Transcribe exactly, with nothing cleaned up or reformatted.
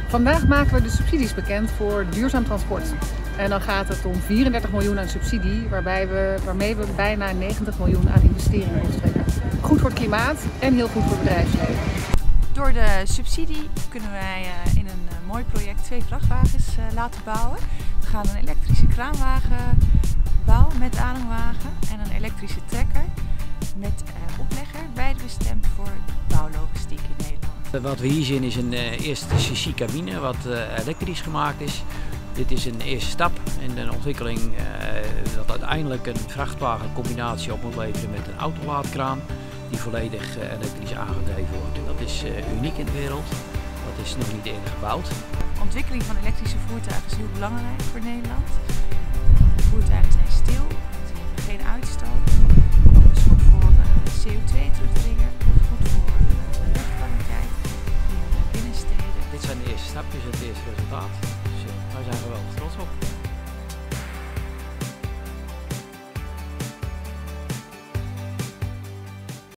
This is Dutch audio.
Vandaag maken we de subsidies bekend voor duurzaam transport. En dan gaat het om vierendertig miljoen aan subsidie, waarbij we, waarmee we bijna negentig miljoen aan investeringen opstrekken. Goed voor het klimaat en heel goed voor het bedrijfsleven. Door de subsidie kunnen wij in een mooi project twee vrachtwagens laten bouwen. We gaan een elektrische kraanwagen bouwen met ademwagen en een elektrische trekker met oplegger. Beide bestemd voor bouwlogistiek in Nederland. Wat we hier zien is een uh, eerste C C-cabine wat uh, elektrisch gemaakt is. Dit is een eerste stap in de ontwikkeling uh, dat uiteindelijk een vrachtwagencombinatie op moet leveren met een autolaadkraan die volledig uh, elektrisch aangedreven wordt. En dat is uh, uniek in de wereld, dat is nog niet eerder gebouwd. De ontwikkeling van elektrische voertuigen is heel belangrijk voor Nederland. De voertuigen zijn stil, ze hebben geen uitstoot. Dat is goed voor uh, C O twee terugdringen, goed voor uh, de luchtkwaliteit in uh, binnensteden. Dit zijn de eerste stapjes en het eerste resultaat. Dus uh, wij zijn geweldig.